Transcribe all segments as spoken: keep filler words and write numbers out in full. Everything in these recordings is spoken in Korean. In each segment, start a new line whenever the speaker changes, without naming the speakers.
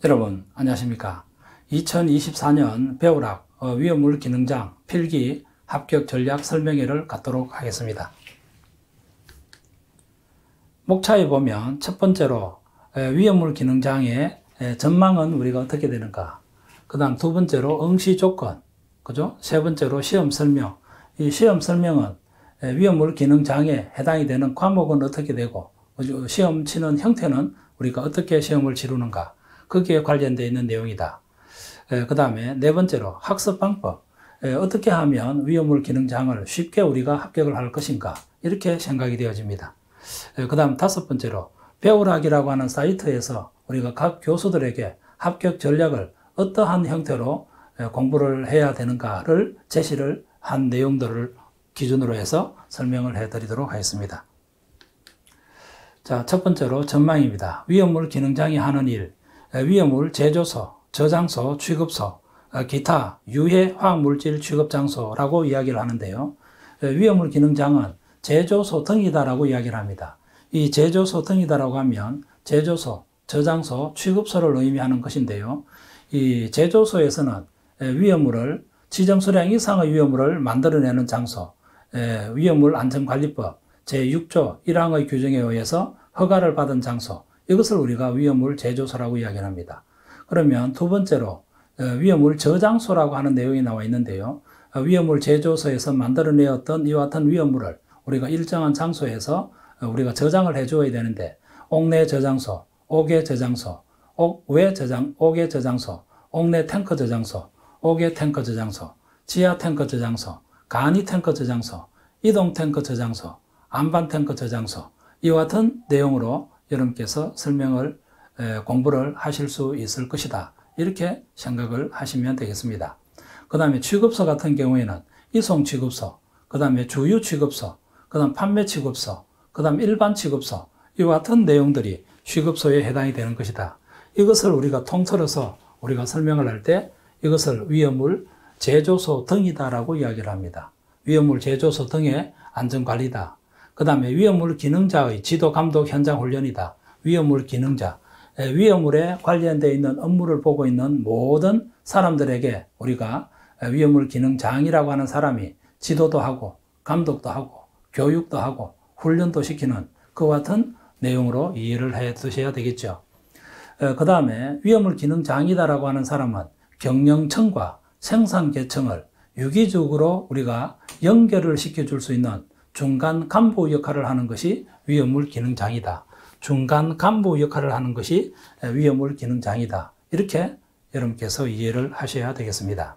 여러분 안녕하십니까. 이천이십사 년 배우락 위험물 기능장 필기 합격 전략 설명회를 갖도록 하겠습니다. 목차에 보면 첫 번째로 위험물 기능장의 전망은 우리가 어떻게 되는가, 그 다음 두 번째로 응시 조건, 그죠? 세 번째로 시험 설명. 이 시험 설명은 위험물 기능장에 해당이 되는 과목은 어떻게 되고, 시험 치는 형태는 우리가 어떻게 시험을 치르는가, 거기에 관련되어 있는 내용이다. 그 다음에 네 번째로 학습 방법. 어떻게 하면 위험물 기능장을 쉽게 우리가 합격을 할 것인가, 이렇게 생각이 되어집니다. 그 다음 다섯 번째로 배우락이라고 하는 사이트에서 우리가 각 교수들에게 합격 전략을 어떠한 형태로 공부를 해야 되는가를 제시를 한 내용들을 기준으로 해서 설명을 해 드리도록 하겠습니다. 자, 첫 번째로 전망입니다. 위험물 기능장이 하는 일, 위험물 제조소, 저장소, 취급소, 기타 유해 화학물질 취급장소라고 이야기를 하는데요. 위험물 기능장은 제조소 등이다라고 이야기를 합니다. 이 제조소 등이다라고 하면 제조소, 저장소, 취급소를 의미하는 것인데요. 이 제조소에서는 위험물을 지정 수량 이상의 위험물을 만들어내는 장소, 위험물 안전관리법 제육 조 일 항의 규정에 의해서 허가를 받은 장소, 이것을 우리가 위험물 제조소라고 이야기합니다. 그러면 두 번째로 위험물 저장소라고 하는 내용이 나와 있는데요. 위험물 제조소에서 만들어내었던 이와 같은 위험물을 우리가 일정한 장소에서 우리가 저장을 해 주어야 되는데, 옥내 저장소, 옥외 저장소, 옥외 저장, 옥외 저장소, 옥내 탱커 저장소, 옥외 탱커 저장소, 지하 탱커 저장소, 간이 탱커 저장소, 이동 탱커 저장소, 안반 탱커 저장소, 이와 같은 내용으로 여러분께서 설명을 공부를 하실 수 있을 것이다, 이렇게 생각을 하시면 되겠습니다. 그 다음에 취급소 같은 경우에는 이송 취급소, 그 다음에 주유 취급소, 그 다음 판매 취급소, 그 다음 일반 취급소, 이와 같은 내용들이 취급소에 해당이 되는 것이다. 이것을 우리가 통틀어서 우리가 설명을 할 때 이것을 위험물 제조소 등이다라고 이야기를 합니다. 위험물 제조소 등의 안전관리다. 그 다음에 위험물 기능자의 지도 감독 현장 훈련이다. 위험물 기능자, 위험물에 관련되어 있는 업무를 보고 있는 모든 사람들에게 우리가 위험물 기능장이라고 하는 사람이 지도도 하고 감독도 하고 교육도 하고 훈련도 시키는 그와 같은 내용으로 이해를 해 두셔야 되겠죠. 그 다음에 위험물 기능장이다라고 하는 사람은 경영청과 생산계청을 유기적으로 우리가 연결을 시켜줄 수 있는 중간 간부 역할을 하는 것이 위험물 기능장이다. 중간 간부 역할을 하는 것이 위험물 기능장이다. 이렇게 여러분께서 이해를 하셔야 되겠습니다.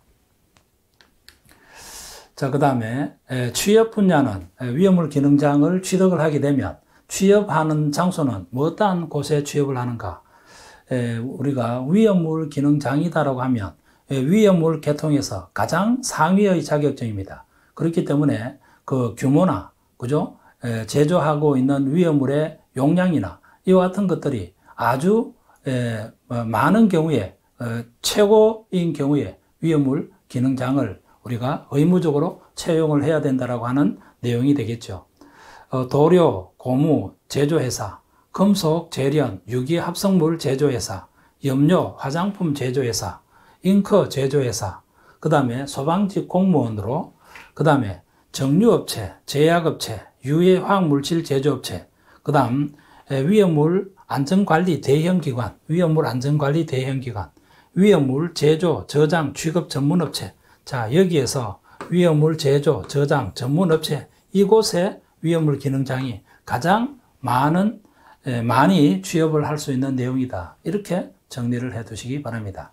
자, 그 다음에 취업 분야는 위험물 기능장을 취득을 하게 되면 취업하는 장소는 어떠한 곳에 취업을 하는가? 우리가 위험물 기능장이다라고 하면 위험물 계통에서 가장 상위의 자격증입니다. 그렇기 때문에 그 규모나, 그죠? 제조하고 있는 위험물의 용량이나 이와 같은 것들이 아주 많은 경우에, 최고인 경우에 위험물 기능장을 우리가 의무적으로 채용을 해야 된다라고 하는 내용이 되겠죠. 도료, 고무 제조회사, 금속 제련, 유기 합성물 제조회사, 염료, 화장품 제조회사, 잉크 제조회사, 그 다음에 소방직 공무원으로, 그 다음에 정유업체, 제약업체, 유해 화학물질 제조업체, 그 다음 위험물 안전관리 대형기관, 위험물 안전관리 대형기관, 위험물 제조, 저장, 취급 전문업체. 자, 여기에서 위험물 제조, 저장, 전문업체, 이곳에 위험물 기능장이 가장 많은, 많이 취업을 할 수 있는 내용이다. 이렇게 정리를 해 두시기 바랍니다.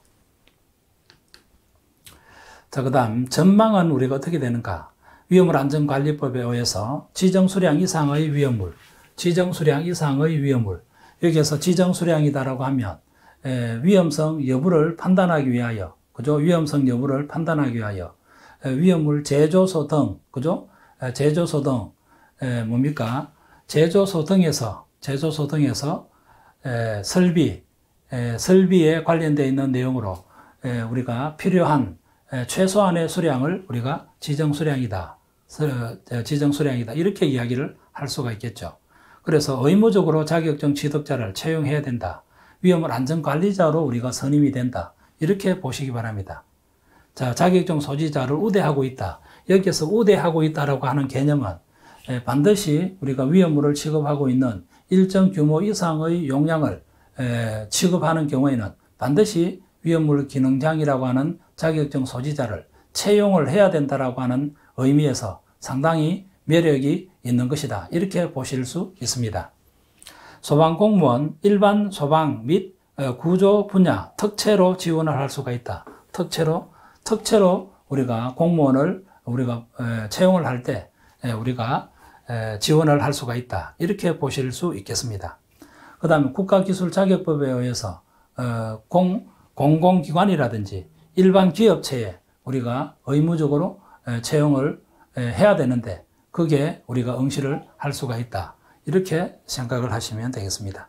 자, 그 다음 전망은 우리가 어떻게 되는가? 위험물 안전관리법에 의해서 지정수량 이상의 위험물, 지정수량 이상의 위험물, 여기에서 지정수량이다라고 하면 위험성 여부를 판단하기 위하여, 그죠? 위험성 여부를 판단하기 위하여 위험물 제조소 등, 그죠? 제조소 등 뭡니까? 제조소 등에서 제조소 등에서 설비, 설비에 관련되어 있는 내용으로 우리가 필요한 최소한의 수량을 우리가 지정수량이다, 지정수량이다, 이렇게 이야기를 할 수가 있겠죠. 그래서 의무적으로 자격증 취득자를 채용해야 된다. 위험물 안전관리자로 우리가 선임이 된다. 이렇게 보시기 바랍니다. 자, 자격증 소지자를 우대하고 있다. 여기서 우대하고 있다라고 하는 개념은 반드시 우리가 위험물을 취급하고 있는 일정 규모 이상의 용량을 취급하는 경우에는 반드시 위험물 기능장이라고 하는 자격증 소지자를 채용을 해야 된다라고 하는 의미에서 상당히 매력이 있는 것이다. 이렇게 보실 수 있습니다. 소방공무원 일반 소방 및 구조 분야 특채로 지원을 할 수가 있다. 특채로 특채로 우리가 공무원을 우리가 채용을 할 때 우리가 지원을 할 수가 있다. 이렇게 보실 수 있겠습니다. 그 다음에 국가기술자격법에 의해서 공, 공공기관이라든지 일반 기업체에 우리가 의무적으로 채용을 해야 되는데 그게 우리가 응시를 할 수가 있다. 이렇게 생각을 하시면 되겠습니다.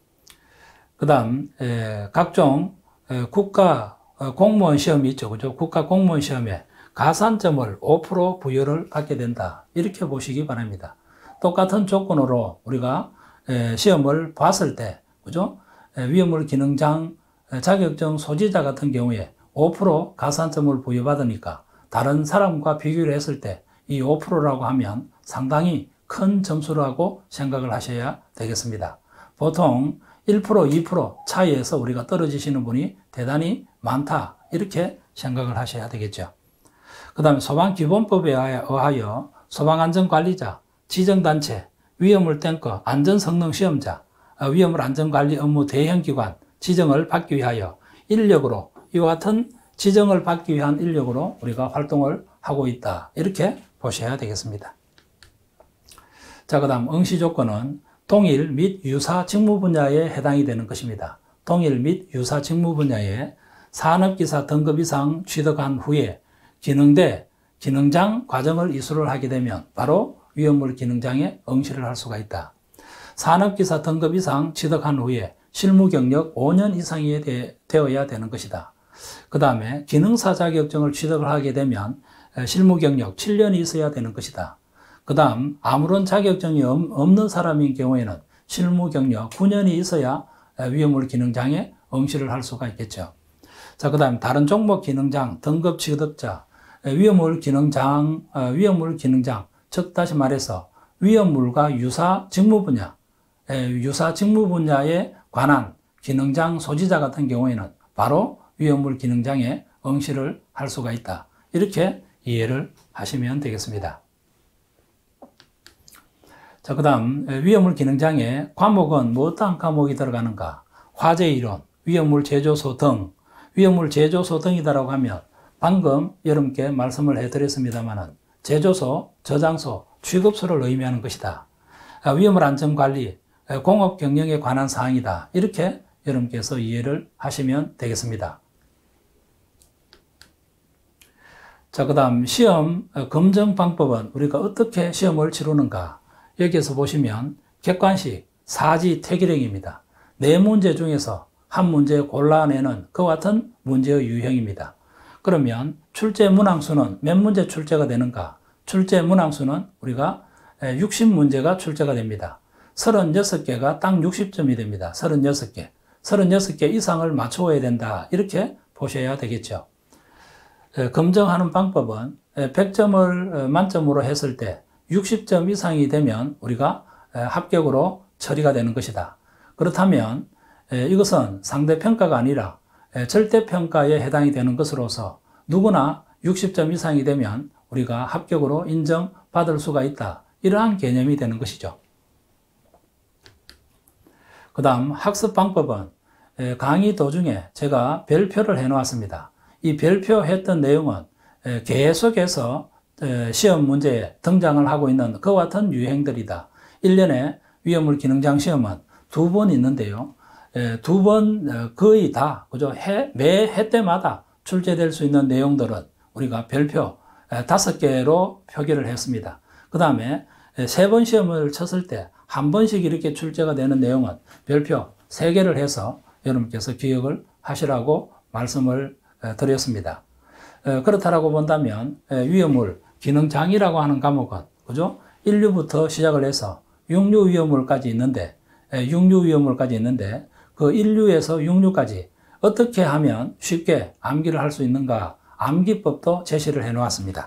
그 다음 각종 국가 공무원 시험이 있죠. 그죠? 국가 공무원 시험에 가산점을 오 퍼센트 부여를 받게 된다. 이렇게 보시기 바랍니다. 똑같은 조건으로 우리가 시험을 봤을 때, 그죠? 위험물 기능장 자격증 소지자 같은 경우에 오 퍼센트 가산점을 부여받으니까 다른 사람과 비교를 했을 때 이 오 퍼센트라고 하면 상당히 큰 점수라고 생각을 하셔야 되겠습니다. 보통 일 퍼센트, 이 퍼센트 차이에서 우리가 떨어지시는 분이 대단히 많다. 이렇게 생각을 하셔야 되겠죠. 그 다음에 소방기본법에 의하여 소방안전관리자, 지정단체, 위험물 탱커, 안전성능시험자, 위험물 안전관리 업무 대행기관 지정을 받기 위하여 인력으로 이와 같은 지정을 받기 위한 인력으로 우리가 활동을 하고 있다. 이렇게 보셔야 되겠습니다. 자, 그 다음 응시 조건은 동일 및 유사 직무 분야에 해당이 되는 것입니다. 동일 및 유사 직무 분야에 산업기사 등급 이상 취득한 후에 기능대, 기능장 과정을 이수를 하게 되면 바로 위험물 기능장에 응시를 할 수가 있다. 산업기사 등급 이상 취득한 후에 실무 경력 오 년 이상이 되, 되어야 되는 것이다. 그 다음에 기능사 자격증을 취득을 하게 되면 실무 경력 칠 년이 있어야 되는 것이다. 그 다음 아무런 자격증이 없는 사람인 경우에는 실무 경력 구 년이 있어야 위험물 기능장에 응시를 할 수가 있겠죠. 자, 그 다음 다른 종목 기능장 등급 취득자 위험물 기능장 위험물 기능장 즉 다시 말해서 위험물과 유사 직무 분야 유사 직무 분야에 관한 기능장 소지자 같은 경우에는 바로 위험물 기능장에 응시를 할 수가 있다. 이렇게 이해를 하시면 되겠습니다. 자, 그 다음 위험물 기능장에 과목은 뭐 어떠한 과목이 들어가는가? 화재이론, 위험물 제조소 등 위험물 제조소 등이다라고 하면 방금 여러분께 말씀을 해드렸습니다만 제조소, 저장소, 취급소를 의미하는 것이다. 위험물 안전관리, 공업경영에 관한 사항이다. 이렇게 여러분께서 이해를 하시면 되겠습니다. 자, 그 다음 시험 검정 방법은 우리가 어떻게 시험을 치르는가? 여기에서 보시면 객관식 사지 태기령입니다. 네 문제 중에서 한 문제 골라내는 그와 같은 문제의 유형입니다. 그러면 출제 문항수는 몇 문제 출제가 되는가? 출제 문항수는 우리가 육십 문제가 출제가 됩니다. 서른여섯 개가 딱 육십 점이 됩니다. 서른여섯 개. 서른여섯 개 이상을 맞추어야 된다. 이렇게 보셔야 되겠죠. 검정하는 방법은 백 점을 만점으로 했을 때 육십 점 이상이 되면 우리가 합격으로 처리가 되는 것이다. 그렇다면 이것은 상대평가가 아니라 절대평가에 해당이 되는 것으로서 누구나 육십 점 이상이 되면 우리가 합격으로 인정받을 수가 있다. 이러한 개념이 되는 것이죠. 그 다음 학습 방법은 강의 도중에 제가 별표를 해놓았습니다. 이 별표했던 내용은 계속해서 시험 문제에 등장을 하고 있는 그와 같은 유형들이다. 일 년에 위험물 기능장 시험은 두 번 있는데요. 두 번 거의 다 그죠? 해, 매 해 때마다 출제될 수 있는 내용들은 우리가 별표 다섯 개로 표기를 했습니다. 그 다음에 세 번 시험을 쳤을 때 한 번씩 이렇게 출제가 되는 내용은 별표 세 개를 해서 여러분께서 기억을 하시라고 말씀을 드렸습니다. 그렇다라고 본다면 위험물 기능장이라고 하는 과목은 그죠? 일 류부터 시작을 해서 육 류 위험물까지 있는데 육 류 위험물까지 있는데 그 그 일 류에서 육 류까지 어떻게 하면 쉽게 암기를 할 수 있는가 암기법도 제시를 해 놓았습니다.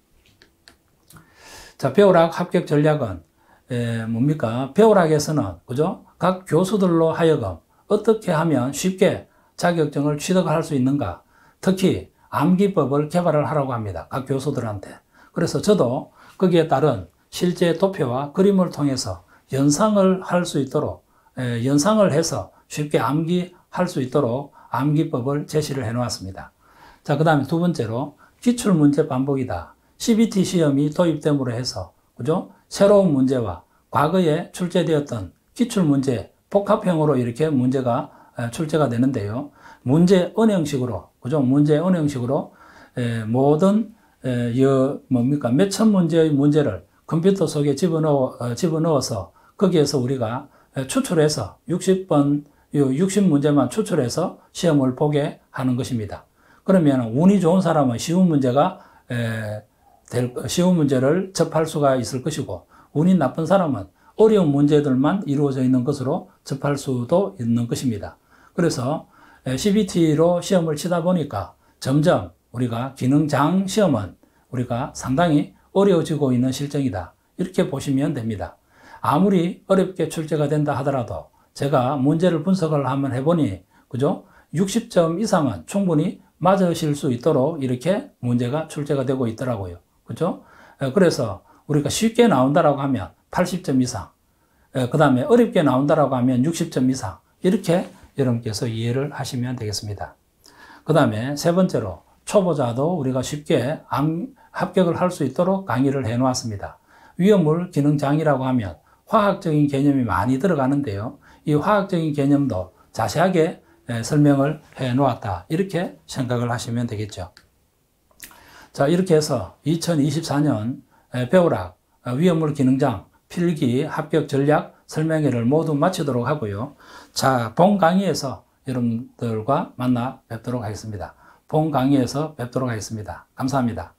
자, 배우락 합격 전략은 에, 뭡니까? 배우락에서는 그죠? 각 교수들로 하여금 어떻게 하면 쉽게 자격증을 취득할 수 있는가? 특히 암기법을 개발을 하라고 합니다. 각 교수들한테. 그래서 저도 거기에 따른 실제 도표와 그림을 통해서 연상을 할 수 있도록 에, 연상을 해서 쉽게 암기할 수 있도록 암기법을 제시를 해 놓았습니다. 자, 그 다음에 두 번째로 기출문제 반복이다. 씨비티 시험이 도입됨으로 해서 그죠? 새로운 문제와 과거에 출제되었던 기출문제 복합형으로 이렇게 문제가 출제가 되는데요. 문제 은행식으로 그죠? 문제 은행식으로 에, 모든 에, 여, 뭡니까? 몇천 문제의 문제를 컴퓨터 속에 집어넣어, 어, 집어넣어서 거기에서 우리가 추출해서 육십 번, 육십 문제만 추출해서 시험을 보게 하는 것입니다. 그러면 운이 좋은 사람은 쉬운 문제가 에, 될, 쉬운 문제를 접할 수가 있을 것이고 운이 나쁜 사람은 어려운 문제들만 이루어져 있는 것으로 접할 수도 있는 것입니다. 그래서 씨비티로 시험을 치다 보니까 점점 우리가 기능장 시험은 우리가 상당히 어려워지고 있는 실정이다. 이렇게 보시면 됩니다. 아무리 어렵게 출제가 된다 하더라도 제가 문제를 분석을 한번 해보니 그죠? 육십 점 이상은 충분히 맞으실 수 있도록 이렇게 문제가 출제가 되고 있더라고요. 그죠? 그래서 우리가 쉽게 나온다라고 하면 팔십 점 이상, 그 다음에 어렵게 나온다라고 하면 육십 점 이상, 이렇게 여러분께서 이해를 하시면 되겠습니다. 그 다음에 세 번째로 초보자도 우리가 쉽게 암, 합격을 할 수 있도록 강의를 해 놓았습니다. 위험물 기능장이라고 하면 화학적인 개념이 많이 들어가는데요. 이 화학적인 개념도 자세하게 설명을 해 놓았다. 이렇게 생각을 하시면 되겠죠. 자, 이렇게 해서 이천이십사 년 배우락 위험물 기능장 필기 합격 전략 설명회를 모두 마치도록 하고요. 자, 본 강의에서 여러분들과 만나 뵙도록 하겠습니다. 본 강의에서 뵙도록 하겠습니다. 감사합니다.